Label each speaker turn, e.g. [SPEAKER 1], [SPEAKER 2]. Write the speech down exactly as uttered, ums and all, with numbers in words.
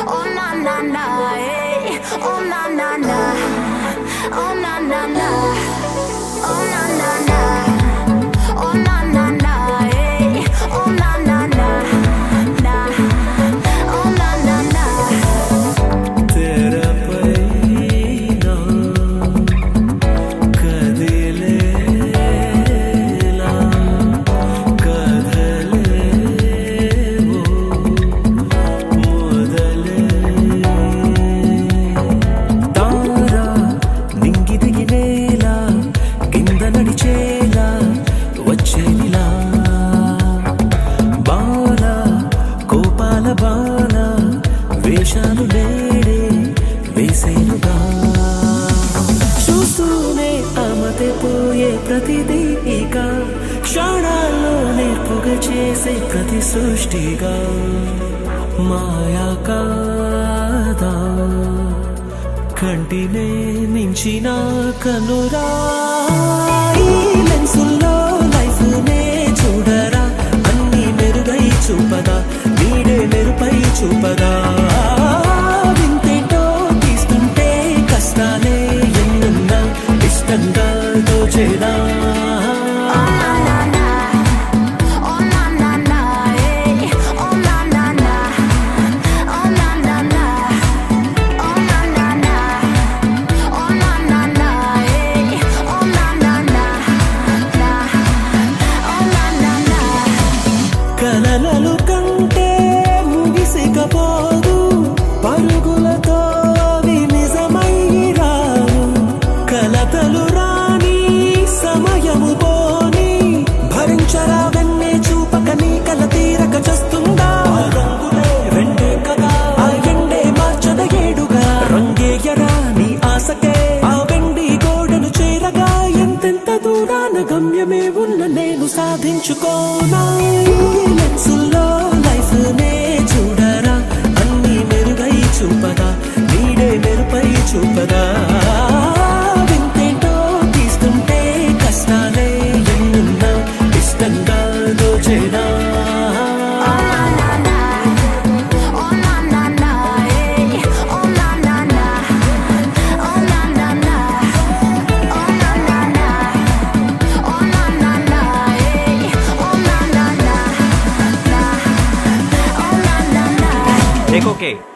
[SPEAKER 1] Oh na na na, hey. Oh na na na, oh na na na, oh na na na, oh na na na, hey. Oh na na na, na, oh na na na. Tera paina kadile la kadale wo modale tara ningi digivela kinda nadichela vachelila bala kopala bala వేషాలు లేడే వేసేలుగా చూస్తూనే ఆమతే పోయే ప్రతిదీ ఇక క్షణాల్లో నేర్పుగా చేసే ప్రతి సృష్టిగా మాయా కాదా కంటినే మించిన కనురా ఈ లెన్సుల్లో లైఫ్ నే చూడరా అన్ని మెరుగై చూపదా నీడే మెరుపై చూపదా వింతేటో తీస్తుంటే కష్టాలే ఎన్నున్నా ఇష్టంగా దోచేదా కలలలు కంటే ముగిసికపోదు పరుగులతో అవి నిజమై రావు కలతలు రాని సమయము పోని భరించరా వెన్నే చూపక నీ కల తీరక చస్తుందా రంగులే రెండే కదా ఆ ఎండే మార్చద ఏడుగా రంగేయరా నీ ఆశకే ఆ వెండి గోడను చేరగా ఎంతెంత దూరాన గమ్యమే ఉన్న నేను సాధించుకోనా లెన్సుల్లో లైఫ్ నే చూడరా అన్ని మెరుగై చూపదా నీడే మెరుపై చూపదా వింతేంటో తీస్తుంటే కష్టాలే ఎన్నున్నా ఇష్టంగా దోచేదా
[SPEAKER 2] देखो के